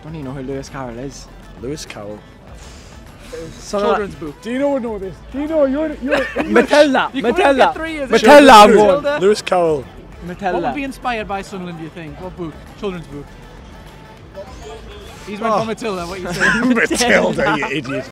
Don't even know who Lewis Carroll is. Lewis Carroll. Children's book. Do you know this? Do you know you're Matilda. Matilda. Matilda, I'm going. Lewis Carroll. What Matilda. would be inspired by Sunderland, do you think? What book? Children's book. He's went for Matilda, what you say? Matilda, you idiot.